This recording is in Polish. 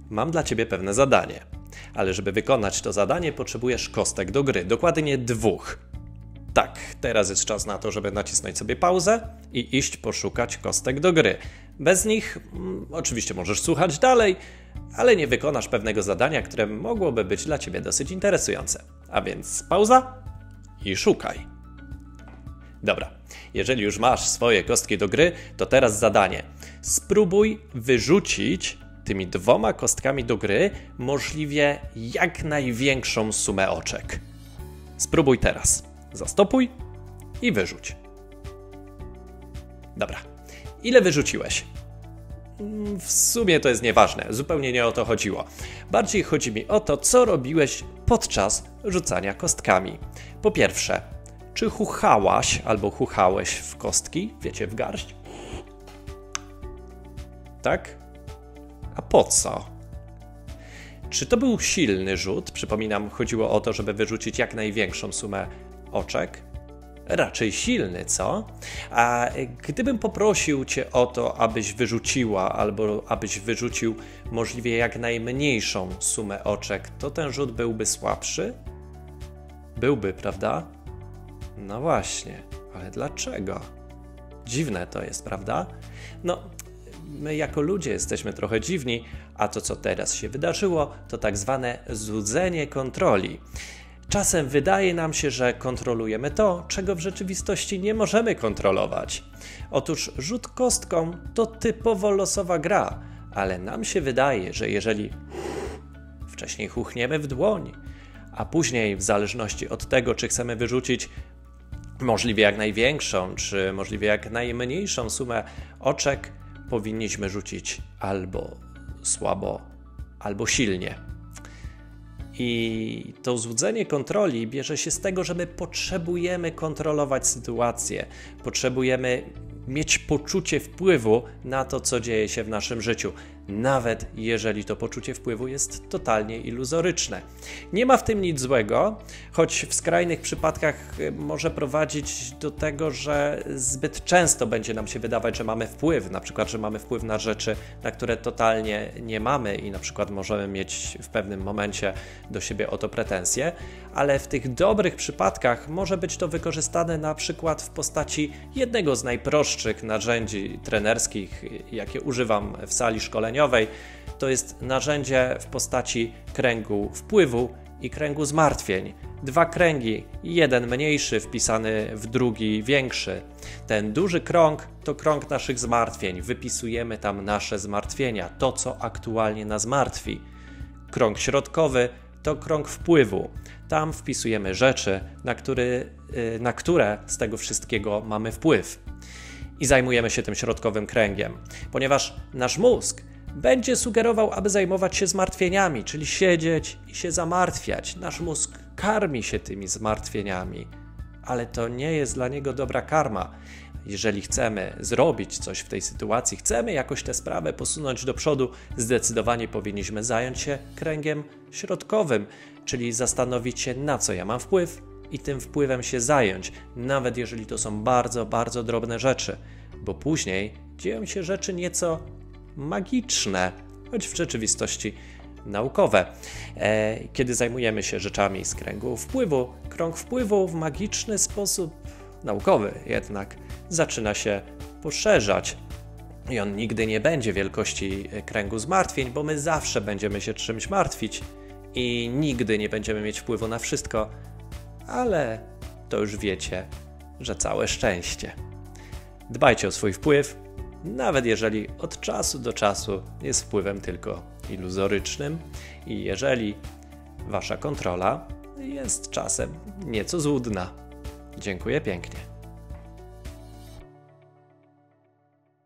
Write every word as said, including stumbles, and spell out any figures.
mam dla Ciebie pewne zadanie. Ale żeby wykonać to zadanie, potrzebujesz kostek do gry, dokładnie dwóch. Tak, teraz jest czas na to, żeby nacisnąć sobie pauzę i iść poszukać kostek do gry. Bez nich mm, oczywiście możesz słuchać dalej, ale nie wykonasz pewnego zadania, które mogłoby być dla Ciebie dosyć interesujące. A więc pauza i szukaj. Dobra, jeżeli już masz swoje kostki do gry, to teraz zadanie. Spróbuj wyrzucić tymi dwoma kostkami do gry możliwie jak największą sumę oczek. Spróbuj teraz. Zastopuj i wyrzuć. Dobra. Ile wyrzuciłeś? W sumie to jest nieważne, zupełnie nie o to chodziło. Bardziej chodzi mi o to, co robiłeś podczas rzucania kostkami. Po pierwsze, czy chuchałaś albo chuchałeś w kostki, wiecie, w garść? Tak? A po co? Czy to był silny rzut? Przypominam, chodziło o to, żeby wyrzucić jak największą sumę oczek. Raczej silny, co? A gdybym poprosił Cię o to, abyś wyrzuciła albo abyś wyrzucił możliwie jak najmniejszą sumę oczek, to ten rzut byłby słabszy? Byłby, prawda? No właśnie, ale dlaczego? Dziwne to jest, prawda? No, my jako ludzie jesteśmy trochę dziwni, a to, co teraz się wydarzyło, to tak zwane złudzenie kontroli. Czasem wydaje nam się, że kontrolujemy to, czego w rzeczywistości nie możemy kontrolować. Otóż rzut kostką to typowo losowa gra, ale nam się wydaje, że jeżeli wcześniej chuchniemy w dłoń, a później w zależności od tego, czy chcemy wyrzucić możliwie jak największą, czy możliwie jak najmniejszą sumę oczek, powinniśmy rzucić albo słabo, albo silnie. I to złudzenie kontroli bierze się z tego, że my potrzebujemy kontrolować sytuację, potrzebujemy mieć poczucie wpływu na to, co dzieje się w naszym życiu, nawet jeżeli to poczucie wpływu jest totalnie iluzoryczne. Nie ma w tym nic złego, choć w skrajnych przypadkach może prowadzić do tego, że zbyt często będzie nam się wydawać, że mamy wpływ, na przykład, że mamy wpływ na rzeczy, na które totalnie nie mamy i na przykład możemy mieć w pewnym momencie do siebie o to pretensje, ale w tych dobrych przypadkach może być to wykorzystane na przykład w postaci jednego z najprostszych narzędzi trenerskich, jakie używam w sali szkoleniowej. To jest narzędzie w postaci kręgu wpływu i kręgu zmartwień. Dwa kręgi, jeden mniejszy wpisany w drugi większy. Ten duży krąg to krąg naszych zmartwień. Wypisujemy tam nasze zmartwienia, to co aktualnie nas martwi. Krąg środkowy to krąg wpływu. Tam wpisujemy rzeczy, na, który, na które z tego wszystkiego mamy wpływ. I zajmujemy się tym środkowym kręgiem, ponieważ nasz mózg będzie sugerował, aby zajmować się zmartwieniami, czyli siedzieć i się zamartwiać. Nasz mózg karmi się tymi zmartwieniami, ale to nie jest dla niego dobra karma. Jeżeli chcemy zrobić coś w tej sytuacji, chcemy jakoś tę sprawę posunąć do przodu, zdecydowanie powinniśmy zająć się kręgiem środkowym, czyli zastanowić się, na co ja mam wpływ i tym wpływem się zająć, nawet jeżeli to są bardzo, bardzo drobne rzeczy, bo później dzieją się rzeczy nieco magiczne, choć w rzeczywistości naukowe. Kiedy zajmujemy się rzeczami z kręgu wpływu, krąg wpływu w magiczny sposób naukowy jednak zaczyna się poszerzać i on nigdy nie będzie wielkości kręgu zmartwień, bo my zawsze będziemy się czymś martwić i nigdy nie będziemy mieć wpływu na wszystko, ale to już wiecie, że całe szczęście. Dbajcie o swój wpływ, nawet jeżeli od czasu do czasu jest wpływem tylko iluzorycznym i jeżeli wasza kontrola jest czasem nieco złudna. Dziękuję pięknie.